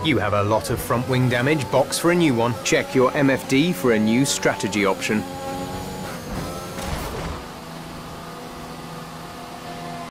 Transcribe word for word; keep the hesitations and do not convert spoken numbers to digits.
You have a lot of front wing damage. Box for a new one. Check your M F D for a new strategy option.